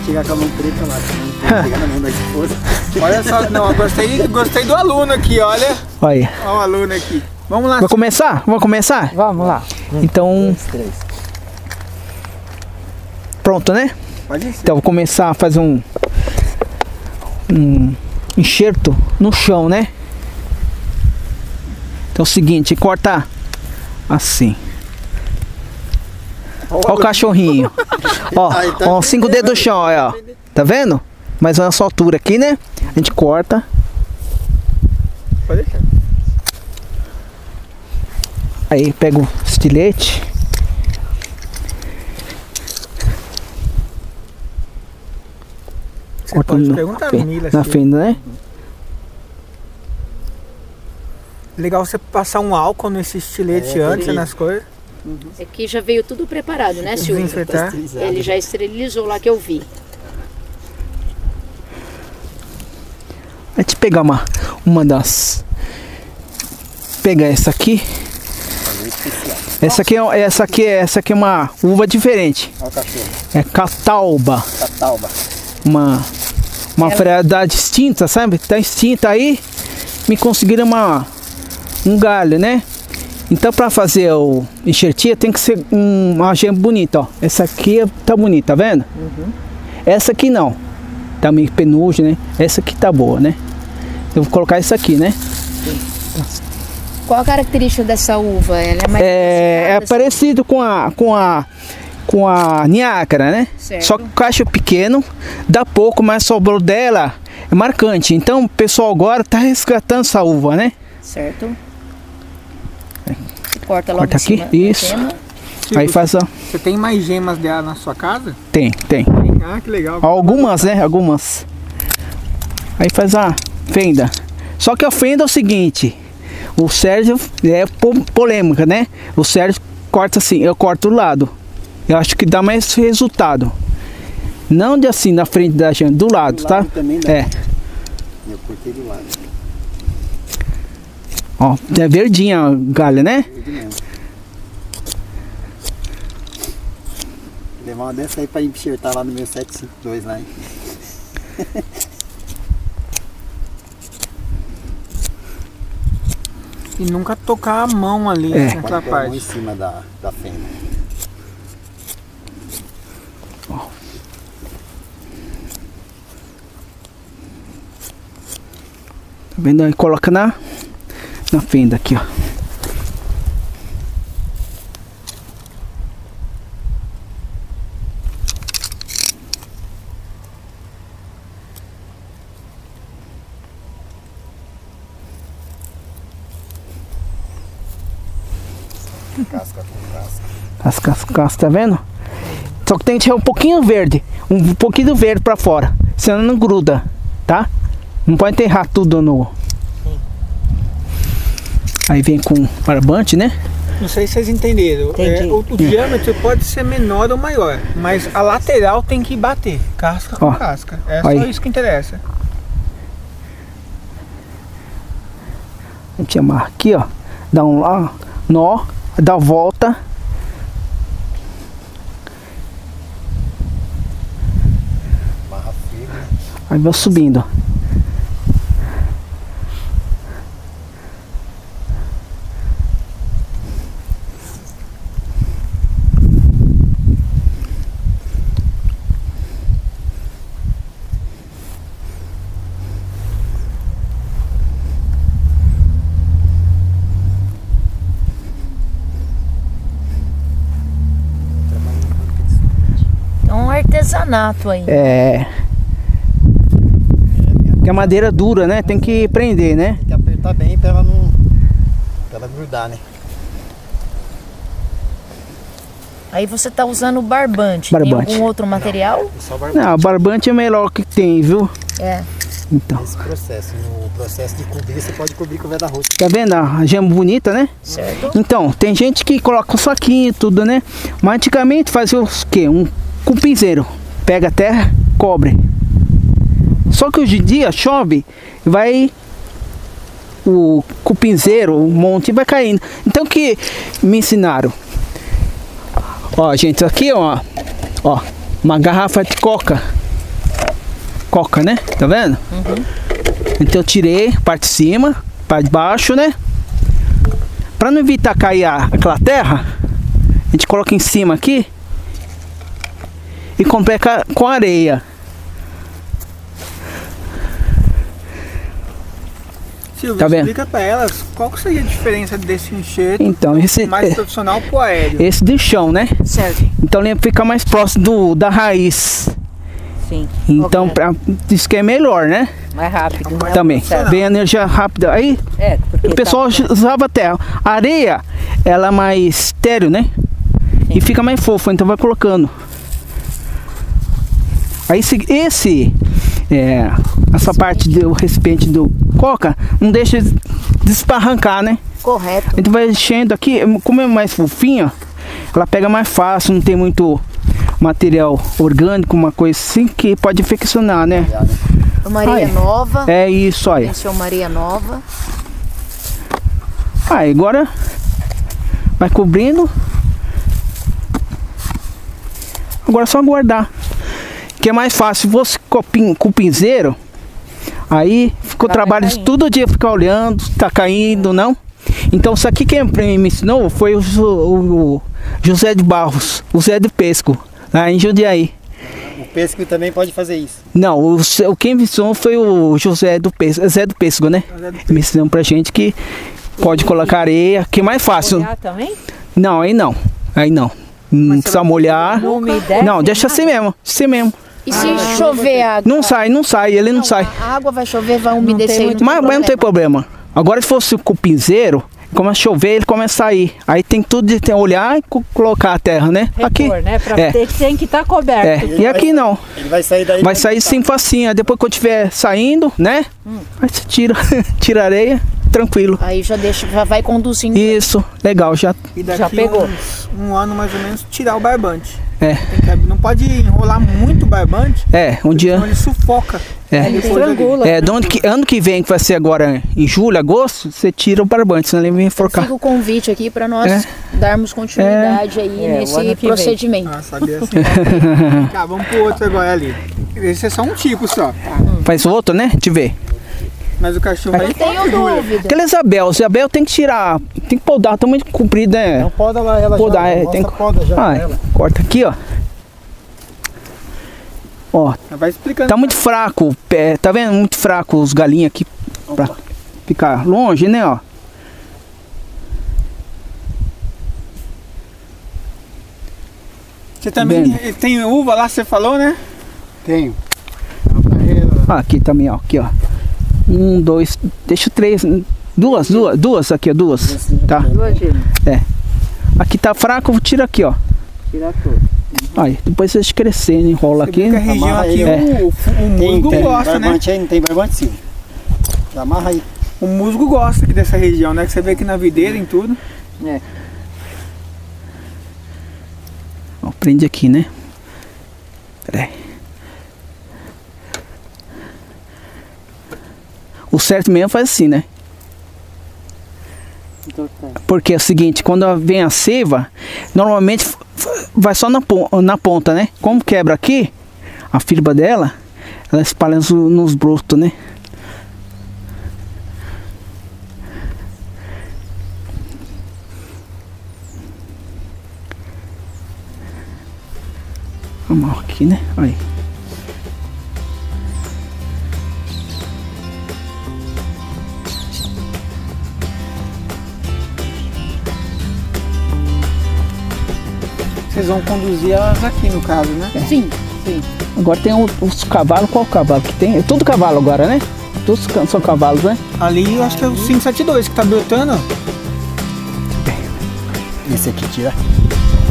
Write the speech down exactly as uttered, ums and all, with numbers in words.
chegar com a mão preta lá, pegar na mão da esposa. Olha só, não, eu gostei, gostei do aluno aqui, olha. Olha. Olha o aluno aqui. Vamos lá. Vai começar? Vamos começar? Vamos lá. Então... Um, dois, três. Pronto, né? Pode ser. Então vou começar a fazer um... Um enxerto no chão, né? Então é o seguinte, corta assim. Olha o cachorrinho. Ó, ó, cinco dedos no chão, olha, ó. Tá vendo? Mais ou menos essa altura aqui, né? A gente corta. Pode deixar. Aí pega o estilete. Você pode na, perguntar fe, a Mila, na se... fenda, né? Legal você passar um álcool nesse estilete é, antes, nas coisas. Uhum. Aqui já veio tudo preparado, né, Silvio? Ele já esterilizou lá que eu vi. A gente pegar uma, uma das... Pegar essa aqui. Essa aqui, é, essa, aqui é, essa aqui é uma uva diferente. Olha o cachorro. É catalba. Catalba. Uma, uma Ela... variedade extinta, sabe? Tá extinta aí. Me conseguiram uma, um galho, né? Então para fazer o enxertia tem que ser um, uma gema bonita, ó. Essa aqui tá bonita, tá vendo? Uhum. Essa aqui não. Tá meio penugem, né? Essa aqui tá boa, né? Eu vou colocar essa aqui, né? Qual a característica dessa uva? Ela é mais É, é parecido com a com a com a Niágara, né? Certo. Só que o cacho pequeno, dá pouco, mas sobrou dela é marcante. Então o pessoal agora tá resgatando essa uva, né? Certo. Corta logo Corta aqui, cima, isso. Silvio, Aí faz a... Você tem mais gemas dela na sua casa? Tem, tem. Ah, que legal. Algumas, né? Algumas. Aí faz a fenda. Só que a fenda é o seguinte. O Sérgio é polêmica, né? O Sérgio corta assim, eu corto o lado. Eu acho que dá mais resultado. Não de assim na frente da gente, do lado, do tá? Lado também dá. É. Eu cortei do lado. Ó, é verdinha a galha, né? Verde mesmo. Vou levar uma dessa aí pra enxertar lá no meu sete cinco dois lá, hein? E nunca tocar a mão ali, É. naquela Pode pôr a mão parte. em cima da, da fenda. Tá vendo aí? Coloca na, na fenda aqui, ó. Casca com casca. As cascas, tá vendo? Só que tem que tirar um pouquinho verde. Um pouquinho do verde pra fora. Senão não gruda, tá? Não pode enterrar tudo no... Aí vem com barbante, né? Não sei se vocês entenderam. É, o, o diâmetro pode ser menor ou maior, mas a lateral tem que bater. Casca com Ó, casca. É só aí. isso que interessa. A gente amarra aqui, ó. Dá um ó, nó, dá a volta. Barra firme. Aí vai subindo. É um artesanato aí. É. Que a madeira é dura, né? Tem que prender, né? Tem que apertar bem pra ela não... pra ela grudar, né? Aí você tá usando barbante. Barbante. Tem algum outro material? Só barbante. Não, barbante é o melhor que tem, viu? É. Então. Esse processo, no processo de cobrir, você pode cobrir com o da roça. Tá vendo a gema bonita, né? Certo. Então, tem gente que coloca um saquinho e tudo, né? Mas antigamente fazia o quê? Um cupinzeiro. Pega a terra, cobre. Só que hoje em dia chove, vai o cupinzeiro, o monte vai caindo. Então o que me ensinaram? Ó, gente, aqui ó, ó, uma garrafa de coca. coca, né? Tá vendo? Uhum. Então eu tirei a parte de cima, a parte de baixo, né? Pra não evitar cair a, aquela terra, a gente coloca em cima aqui e completa com areia. Silvio, Tá vendo? explica pra elas qual que seria a diferença desse enxerto Então, esse, mais profissional pro aéreo. esse de chão, né? Certo. Então ele fica mais próximo do, da raiz. Sim. Então, Ok. pra, isso que é melhor, né? Mais rápido. né? Também. Certo. Vem energia rápida. Aí É, porque o pessoal tá... usava terra. A areia, ela é mais estéreo, né? E fica mais fofa, então vai colocando. Aí esse, esse é, essa parte do recipiente do coca, não deixa desparrancar, né? Correto. A gente vai enchendo aqui, como é mais fofinha, ela pega mais fácil, não tem muito material orgânico, uma coisa assim que pode infeccionar, né? Maria Ai. Nova. É isso aí. Venceu Maria Nova. Aí agora vai cobrindo. Agora é só guardar. Que é mais fácil. Se fosse copim, com pinzeiro, aí ficou Vai trabalho de caindo. todo dia ficar olhando, tá caindo, não? Então isso aqui quem me ensinou foi o, o, o José de Barros, o Zé de Pesco, lá em Jundiaí. O Pesco também pode fazer isso. Não, o, o quem me ensinou foi o José do Pesco, Zé do Pesco, né? Me ensinou pra gente que pode colocar areia, que é mais fácil. Molhar também? Não, aí não. Aí não. Não precisa molhar. Não umedece Não, deixa nada? assim mesmo. Assim mesmo. E se chover a água? Não sai, não sai, ele não sai. A água vai chover, vai umedecer. muito Mas, mas não tem problema. Agora se fosse com o pinzeiro, começa a chover, ele começa a sair. Aí tem tudo de ter, olhar e co- colocar a terra, né? Aqui. Repor, né? Pra É. ter, tem que estar coberto. É. E aqui não. Ele vai sair daí. Vai sair sim facinho. Aí depois quando estiver saindo, né? Aí você tira, tira a areia, tranquilo. Aí já deixa, já vai conduzindo. Isso, legal, já. E daqui Já pegou. uns- um ano mais ou menos tirar o barbante. É, Tem que- não pode enrolar muito o barbante, é, um dia. senão ele sufoca. É. Ele Depois ali. estrangula. É, do ano que, ano que vem, que vai ser agora em julho, agosto, você tira o barbante, senão ele vem enforcar. Fica o convite aqui para nós É. darmos continuidade aí É, o ano nesse que vem. procedimento. Ah, sabia assim. Tá, vamos pro outro agora ali. Esse é só um tipo só. Faz outro, né? Deixa eu ver. Mas o cachorro Não aí tenho dúvida. Aquela Isabel, Isabel tem que tirar, tem que podar, tá muito comprido, né? Não poda lá ela Podar, já. é, Mostra tem a que- poda já Ah, pra ela. corta aqui, ó. Ó, vai explicando. tá muito fraco, o pé, tá vendo? Muito fraco os galinhos aqui pra ficar longe, né, ó. Você também Bem. tem uva lá, você falou, né? Tenho. A carreira. Ah, aqui também, ó, aqui, ó. Um, dois, deixa três, duas, duas, duas aqui, ó, duas, tá? Imagina. Aqui tá fraco, tira aqui, ó. Tirar tudo. Aí, depois vocês crescendo, enrola aqui. Porque a região Amarra aqui, aí, o, o Tem, musgo tem. gosta, né? Barbante aí, não tem barbante sim. Amarra aí. O musgo gosta aqui dessa região, né? Que você vê aqui na videira em tudo. É. Ó, prende aqui, né? Pera aí. O certo mesmo faz assim, né? Então tá. Porque é o seguinte, quando vem a seiva, normalmente f- f- vai só na, pon- na ponta, né? Como quebra aqui, a fibra dela, ela espalha nos, nos brotos, né? Amarro aqui, né? Aí. Vocês vão conduzir elas aqui no caso, né? Sim. Agora tem o- os cavalos, qual cavalo que tem? É tudo cavalo agora, né? Todos can- são cavalos, né? Ali eu acho que é o cinco sete dois que tá brotando. ó. Esse aqui tira.